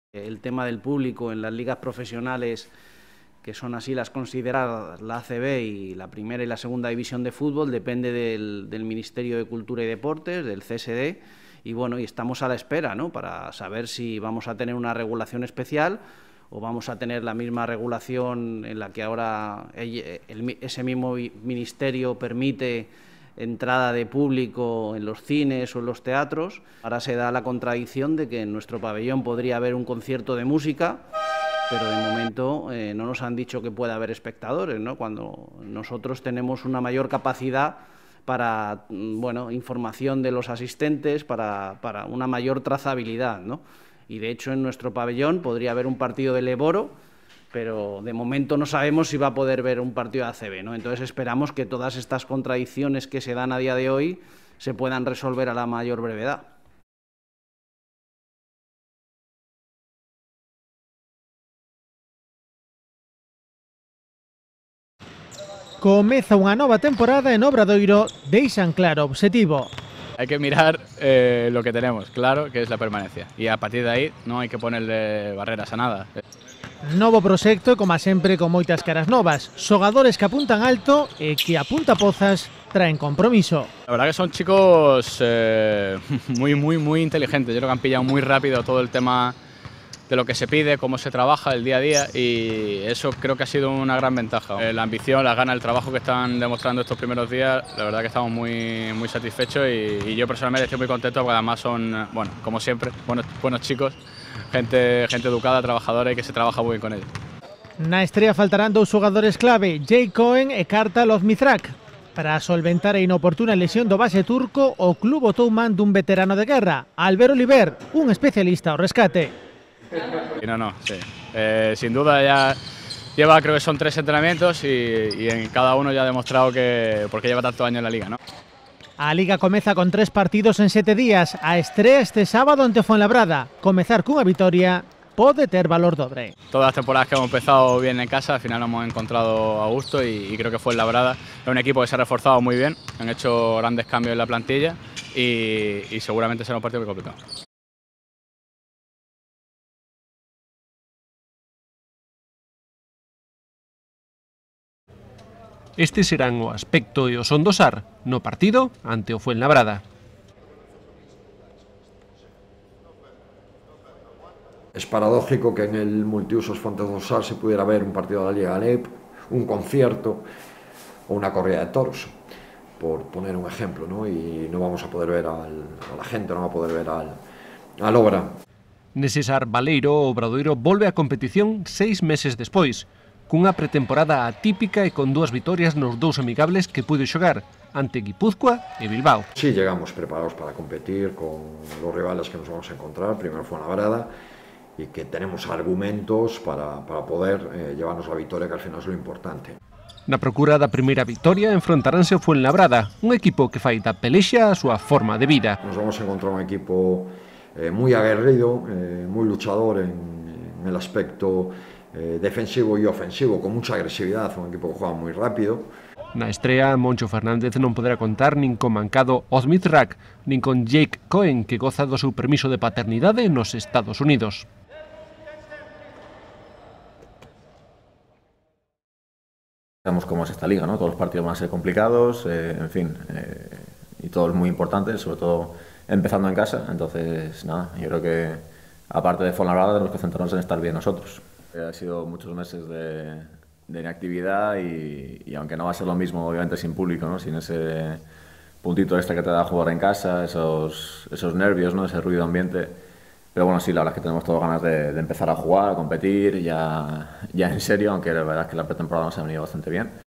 El tema del público en las ligas profesionales, que son así las consideradas la ACB y la primera y la segunda división de fútbol, depende del Ministerio de Cultura y Deportes, del CSD, y bueno, y estamos a la espera, ¿no?, para saber si vamos a tener una regulación especial o vamos a tener la misma regulación en la que ahora ese mismo ministerio permite entrada de público en los cines o en los teatros. Ahora se da la contradicción de que en nuestro pabellón podría haber un concierto de música, pero de momento no nos han dicho que pueda haber espectadores, ¿no?, cuando nosotros tenemos una mayor capacidad para, bueno, información de los asistentes, para una mayor trazabilidad, ¿no? Y de hecho en nuestro pabellón podría haber un partido del Eboro, pero de momento no sabemos si va a poder ver un partido de ACB, ¿no? Entonces esperamos que todas estas contradicciones que se dan a día de hoy se puedan resolver a la mayor brevedad. Comeza unha nova temporada en Obradoiro, deixan claro o obxectivo. Hay que mirar lo que tenemos, claro, que es la permanencia. Y a partir de ahí no hay que ponerle barreras a nada. Novo proxecto, como sempre, con moitas caras novas. Xogadores que apuntan alto e que apunta Pozas traen compromiso. La verdad que son chicos muy inteligentes. Yo creo que han pillado muy rápido todo el tema de lo que se pide, cómo se trabaja el día a día, y eso creo que ha sido una gran ventaja. La ambición, las ganas, el trabajo que están demostrando estos primeros días, la verdad que estamos muy satisfechos y yo personalmente estoy muy contento porque además son, bueno, como siempre, buenos chicos, gente educada, trabajadora y que se trabaja muy bien con ellos. Na estrea faltarán dous xogadores clave, Jake Cohen e Kartal Ozmizrak. Para solventar a inoportuna lesión do base turco, o club botou man dun veterano de guerra, Albert Oliver, un especialista ao rescate. Sí. Sin duda ya lleva, creo que son 3 entrenamientos y en cada uno ya ha demostrado que porque lleva tantos años en la liga, ¿no? A Liga comeza con 3 partidos en 7 días. A estrea este sábado ante Fuenlabrada. Comezar cunha vitoria pode ter valor dobre. Todas las temporadas que hemos empezado bien en casa, al final nos hemos encontrado a gusto y creo que Fuenlabrada es un equipo que se ha reforzado muy bien, han hecho grandes cambios en la plantilla y seguramente será un partido muy complicado. Estes serán o aspecto e o son do Sar no partido ante o Fuenlabrada. Es paradójico que en el multiusos Fontes do Sar se pudiera ver un partido de la Liga Alep, un concierto o una corrida de toros, por poner un ejemplo, ¿no? Y no vamos a poder ver a la gente, no va a poder ver al Obra. Nese Sar baleiro, o Obradoiro volve á competición 6 meses despois, cunha pretemporada atípica e con 2 vitorias nos 2 amigables que puido xogar ante Guipúzcoa e Bilbao. Sí, llegamos preparados para competir con los rivales que nos vamos a encontrar, primero Fuenlabrada, y que tenemos argumentos para poder llevarnos la victoria, que al final es lo importante. Na procura da primeira victoria enfrontaránse o Fuenlabrada, un equipo que fai da pelexa a súa forma de vida. Nos vamos a encontrar un equipo muy aguerrido, muy luchador en el aspecto defensivo y ofensivo, con mucha agresividad, un equipo que juega muy rápido. Na estrea, Moncho Fernández non poderá contar nin con mancado Ozmizrak, nin con Jake Cohen, que goza do seu permiso de paternidade nos Estados Unidos. Sabemos cómo es esta liga, ¿no? Todos los partidos van a ser complicados, en fin, y todos muy importantes, sobre todo empezando en casa. Entonces, nada, yo creo que aparte de Fuenlabrada tenemos que centrarnos en estar bien nosotros. Ha sido muchos meses de inactividad y aunque no va a ser lo mismo, obviamente, sin público, ¿no? Sin ese puntito extra que te da jugar en casa, esos nervios, ¿no? Ese ruido ambiente. Pero bueno, sí, la verdad es que tenemos todas ganas de empezar a jugar, a competir, ya en serio, aunque la verdad es que la pretemporada nos ha venido bastante bien.